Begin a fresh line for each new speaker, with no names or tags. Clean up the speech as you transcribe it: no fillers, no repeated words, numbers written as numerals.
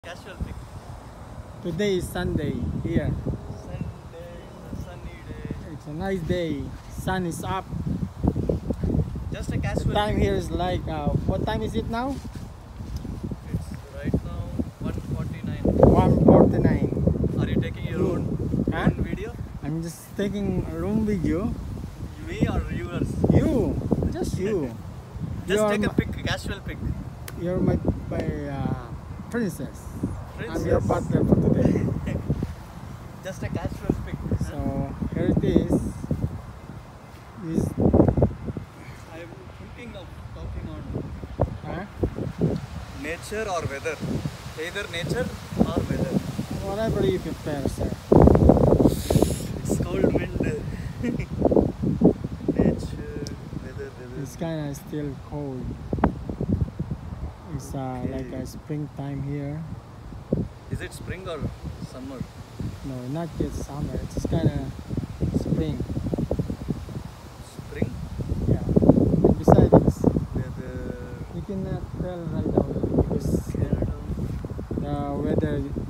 Casual pick.
Today is Sunday here.
Sunday, sunny day.
It's a nice day. Sun is up.
Just a
The
casual
time
pick.
here is like, what time is it now?
It's right now 1:49.
1:49.
Are you taking your own video?
I'm just taking a room video.
Me or yours?
You, just you.
Just
You're
take a
my-
pick, casual pick.
You're my princess. I'm
Princess.
your partner for today.
Just a casual pick.
So here it is. This,
I'm thinking of talking on
huh?
nature or weather. Either nature or weather.
Whatever you prepare, sir.
It's cold wind. Nature, weather.
It's kind of still cold. It's like a springtime here.
Is it spring or summer?
No, not yet summer. It's kind of spring.
Spring?
Yeah. And besides, it's,
Weather.
you cannot tell right away because
Canada.
the weather